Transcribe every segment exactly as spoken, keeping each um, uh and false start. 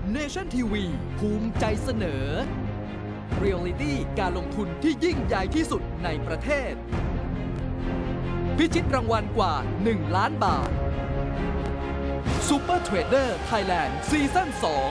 Nation ที วี ภูมิใจเสนอ Reality การลงทุนที่ยิ่งใหญ่ที่สุดในประเทศ พิชิตรางวัลกว่า หนึ่ง ล้านบาท Super Trader Thailand ซีซั่น สอง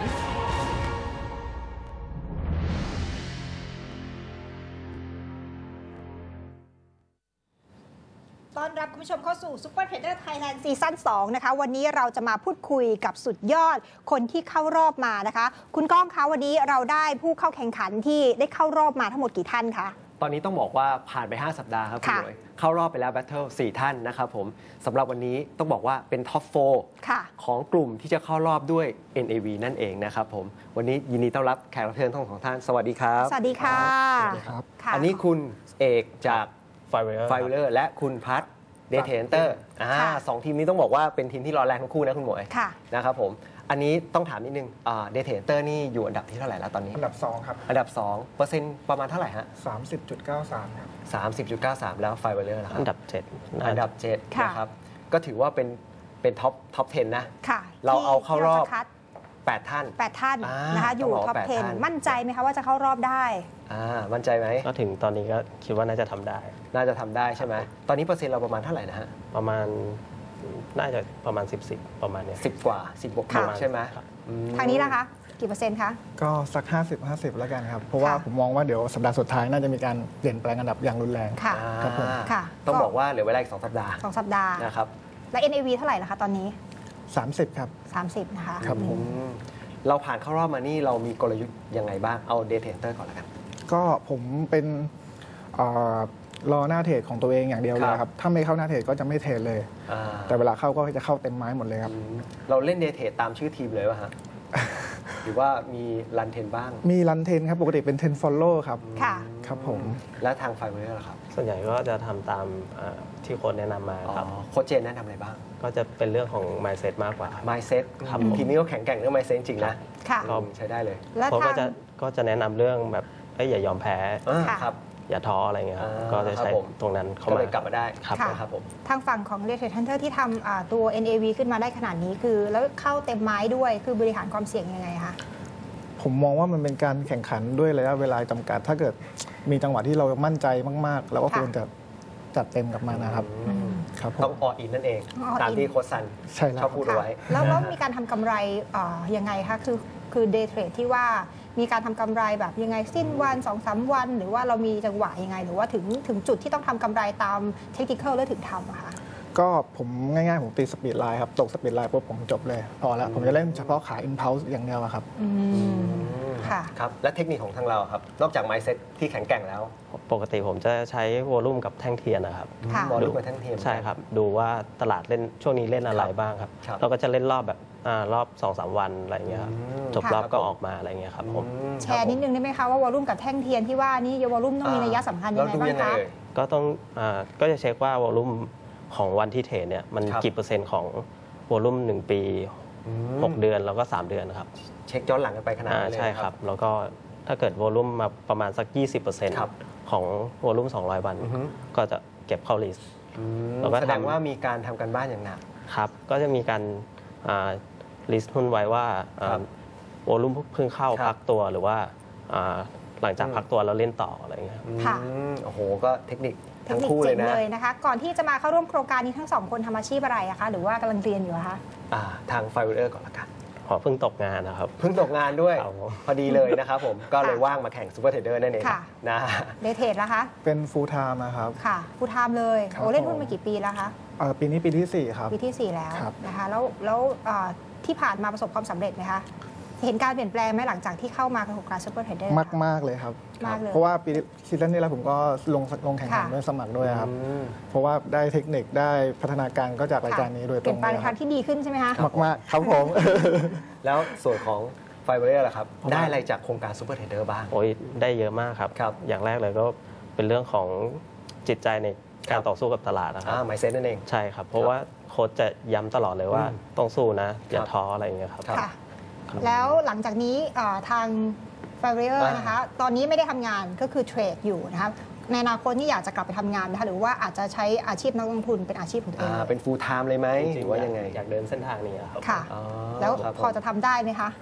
ต้อนรับคุณผู้ชมเข้าสู่ Super Trader Thailand ซีซั่น สอง นะคะวันนี้เราจะมาพูดคุยกับสุดยอดคนที่เข้ารอบมานะคะคุณก้องคะวันนี้เราได้ผู้เข้าแข่งขันที่ได้เข้ารอบมาทั้งหมดกี่ท่านคะตอนนี้ต้องบอกว่าผ่านไปห้าสัปดาห์ครับคุณหน่วยเข้ารอบไปแล้วแบทเทิลสี่ท่านนะครับผมสำหรับวันนี้ต้องบอกว่าเป็นท็อปโฟร์ของกลุ่มที่จะเข้ารอบด้วย เอ็น เอ วี นั่นเองนะครับผมวันนี้ยินดีต้อนรับแขกรับเชิญทั้งสองท่านสวัสดีครับสวัสดีค่ะสวัสดีครับอันนี้คุณเอกจากไฟเวอร์และคุณพัฒน์เดทเอนเตอร์สองทีมนี้ต้องบอกว่าเป็นทีมที่ร้อนแรงทั้งคู่นะคุณหมวยนะครับผมอันนี้ต้องถามนิดนึงเดทเอนเตอร์นี่อยู่อันดับที่เท่าไหร่แล้วตอนนี้อันดับสองครับอันดับสองเปอร์เซ็นต์ประมาณเท่าไหร่ฮะสามสิบจุดเก้าสาม ครับสามสิบจุดเก้าสาม แล้วไฟเวอร์นะครับอันดับเจ็ดอันดับเจ็ดนะครับก็ถือว่าเป็นเป็นท็อปท็อปสิบนะเราเอาเข้ารอบแปดท่านแปดท่านนะคะอยู่ท็อปสิบมั่นใจไหมคะว่าจะเข้ารอบได้อ่ามั่นใจไหมก็ถึงตอนนี้ก็คิดว่าน่าจะทำได้น่าจะทำได้ใช่ไหมตอนนี้เปอร์เซ็นต์เราประมาณเท่าไหร่นะฮะประมาณน่าจะประมาณสิบ สิบประมาณนี้สิบกว่าสิบบวกใช่ไหมทางนี้ล่ะคะกี่เปอร์เซ็นต์คะก็สักห้าสิบ ห้าสิบแล้วกันครับเพราะว่าผมมองว่าเดี๋ยวสัปดาห์สุดท้ายน่าจะมีการเปลี่ยนแปลงอันดับอย่างรุนแรงค่ะครับผมต้องบอกว่าเหลือเวลาอีกสองสัปดาห์สองสัปดาห์นะครับและ เอ็น เอ วี เท่าไหร่ล่ะคะตอนนี้สามสิบครับสามสิบนะคะครับผมเราผ่านเข้ารอบมานี่เรามีกลยุทธ์ยังไงบ้างเอาเดทเทนเตอร์ก่อนละกันก็ผมเป็นรอหน้าเทรดของตัวเองอย่างเดียวเลยครับถ้าไม่เข้าหน้าเทรดก็จะไม่เทรดเลยแต่เวลาเข้าก็จะเข้าเต็มไม้หมดเลยครับเราเล่นเดทเทรดตามชื่อทีมเลยป่ะฮะหรือว่ามีรันเทนบ้างมีรันเทนครับปกติเป็นเทนฟอลโล่ครับค่ะครับผมและทางไฟเวอร์ล่ะครับส่วนใหญ่ก็จะทำตามที่โค้ชแนะนำมาครับโค้ชเจนแนะนำอะไรบ้างก็จะเป็นเรื่องของ mindset มากกว่า mindset ทีมนี้ก็แข็งแกร่งเรื่อง mindset จริงนะก็ใช้ได้เลยโค้ชก็จะก็จะแนะนำเรื่องแบบอย่ายอมแพ้ครับอย่าท้ออะไรเงี้ยก็จะใช้ตรงนั้นเข้ามาเลยกลับมาได้ครับผมทางฝั่งของ Red Hunter ที่ทำตัว เอ็น เอ วี ขึ้นมาได้ขนาดนี้คือแล้วเข้าเต็มไม้ด้วยคือบริหารความเสี่ยงยังไงคะผมมองว่ามันเป็นการแข่งขันด้วยระยะเวลาจำกัดถ้าเกิดมีจังหวะที่เรามั่นใจมากๆเราก็ควรจะจัดเต็มกับมันนะครับต้องออดอินนั่นเองตามที่โค้ชซันชอบพูดเอาไว้แล้วแล้วมีการทำกำไรยังไงคะคือคือเดย์เทรดที่ว่ามีการทำกำไรแบบยังไงสิ้นวันสองสามวันหรือว่าเรามีจังหวะยังไงหรือว่าถึงถึงจุดที่ต้องทำกำไรตามเทคนิคแล้วถึงทำอะคะก็ผมง่ายๆผมตีสปีดไลน์ครับตกสปีดไลน์ปุ๊บผมจบเลยพอแล้วผมจะเล่นเฉพาะขายอินพัลส์อย่างเดียวครับค่ะครับและเทคนิคของทางเราครับนอกจาก mindset ที่แข็งแกร่งแล้วปกติผมจะใช้วอลลุ่มกับแท่งเทียนนะครับวอลลุ่มกับแท่งเทียนใช่ครับดูว่าตลาดเล่นช่วงนี้เล่นอะไรบ้างครับเราก็จะเล่นรอบแบบรอบ สองสาม วันอะไรเงี้ยครับจบรอบก็ออกมาอะไรเงี้ยครับผมแชร์นิดนึงได้ไหมคะว่าวอลลุ่มกับแท่งเทียนที่ว่านี่วอลลุ่มต้องมีนัยสำคัญยังไงบ้างคะก็ต้องก็จะเช็คว่าวอลลุ่มของวันที่เทรดเนี่ยมันกี่เปอร์เซ็นต์ของวอลลุ่มหนึ่งปีหกเดือนแล้วก็สามเดือนครับเช็คย้อนหลังกันไปขนาดนั้นเลยใช่ครับแล้วก็ถ้าเกิดวอลลุ่มมาประมาณสัก ยี่สิบเปอร์เซ็นต์ ของวอลลุ่มสองร้อยวันก็จะเก็บเข้าลิสต์แสดงว่ามีการทำกันบ้านอย่างหนักครับก็จะมีการลิสต์หุ้นไว้ว่าวอลลุ่มเพิ่งเข้าพักตัวหรือว่าหลังจากพักตัวแล้วเล่นต่ออะไรเงี้ยค่ะโอ้โหก็เทคนิคทั้งคู่เลยนะเลยนะคะก่อนที่จะมาเข้าร่วมโครงการนี้ทั้งสองคนทำอาชีพอะไรอะคะหรือว่ากำลังเรียนอยู่คะทางไฟเวอร์ก่อนละกันขอเพิ่งตกงานนะครับเพิ่งตกงานด้วยพอดีเลยนะครับผมก็เลยว่างมาแข่งซูเปอร์เทรดเดอร์นั่นเองนะเดย์เทรดนะคะเป็นฟูลไทม์นะครับค่ะฟูลไทม์เลยโอ้เล่นหุ้นมากี่ปีแล้วคะปีนี้ปีที่สี่ครับปีที่สี่แล้วนะคะแล้วแล้วที่ผ่านมาประสบความสำเร็จไหมคะเห็นการเปลี่ยนแปลงไหมหลังจากที่เข้ามากับโครงการซูเปอร์เทรดเดอร์มากมากเลยครับมากเลยเพราะว่าปีซีซั่นนี้แล้วผมก็ลงลงแข่งขันด้วยสมัครด้วยครับเพราะว่าได้เทคนิคได้พัฒนาการก็จากรายการนี้โดยตรงเปลี่ยนไปในทางที่ดีขึ้นใช่ไหมคะมากมากครับผมแล้วส่วนของไฟเบอร์ล่ะครับได้อะไรจากโครงการซูเปอร์เทรดเดอร์บ้างโอ้ยได้เยอะมากครับอย่างแรกเลยก็เป็นเรื่องของจิตใจในการต่อสู้กับตลาดนะครับหมายเซ็ตนั่นเองใช่ครับเพราะว่าโค้ชจะย้ำตลอดเลยว่าต้องสู้นะอย่าท้ออะไรอย่างเงี้ยครับแล้วหลังจากนี้ทางไฟเวอร์นะคะตอนนี้ไม่ได้ทำงานก็คือเทรดอยู่นะคะในอนาคตที่อยากจะกลับไปทำงานนะคะหรือว่าอาจจะใช้อาชีพนักลงทุนเป็นอาชีพของตัวเองเป็น full time เลยไหมหรือว่ายังไงอยากเดินเส้นทางนี้ครับค่ะแล้วพอจะทำได้ไหมคะ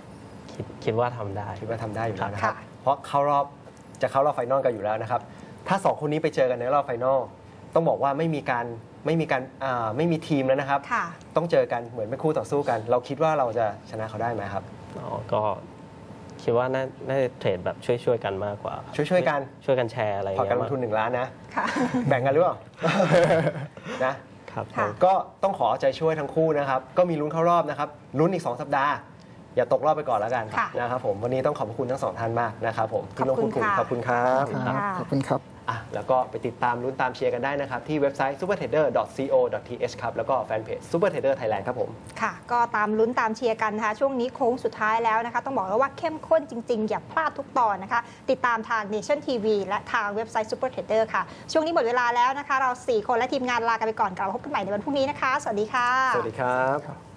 คิดคิดว่าทำได้คิดว่าทำได้อยู่แล้วนะครับค่ะเพราะเข้ารอบจะเข้ารอบไฟนอลกันอยู่แล้วนะครับ ถ้าสองคนนี้ไปเจอกันในรอบไฟนอลต้องบอกว่าไม่มีการไม่มีการอ่าไม่มีทีมแล้วนะครับค่ะต้องเจอกันเหมือนเป็นคู่ต่อสู้กัน เราคิดว่าเราจะชนะเขาได้ไหมครับอ๋อก็คิดว่าน่าน่าจะเทรดแบบช่วยๆกันมากกว่าครับช่วยๆกันช่วยกันแชร์อะไรอย่างพอเงี้การยลงทุนหนึ่งล้านนะค่ะแบ่งกันหรือเปล่า นะครับค่ะก็ต้องขอเอาใจช่วยทั้งคู่นะครับ ก็มีลุ้นเข้ารอบนะครับ ลุ้นอีก สอง สัปดาห์ อย่าตกรอบไปก่อนแล้วกันค่ะนะครับผม วันนี้ต้องขอบคุณทั้งสองท่านมากนะครับผมที่ลงขอบคุทุณนกลุ่มค่ะขอบคุณครับค่ะขอบคุณครับอ่ะแล้วก็ไปติดตามลุ้นตามเชียร์กันได้นะครับ ที่เว็บไซต์ ซูเปอร์เทรดเดอร์ ดอท ซี โอ ดอท ที เอช ครับ แล้วก็แฟนเพจ ซูเปอร์เทรดเดอร์ ไทยแลนด์ ครับผมค่ะ ก็ตามลุ้นตามเชียร์กันนะคะ ช่วงนี้โค้งสุดท้ายแล้วนะคะ ต้องบอกเลยว่าเข้มข้นจริงๆ อย่าพลาดทุกตอนนะคะ ติดตามทาง Nation ที วี และทางเว็บไซต์ Super Trader ค่ะ ช่วงนี้หมดเวลาแล้วนะคะ เราสี่คนและทีมงานลากันไปก่อนกลับมาพบกันใหม่ในวันพรุ่งนี้นะคะ สวัสดีค่ะสวัสดีครับ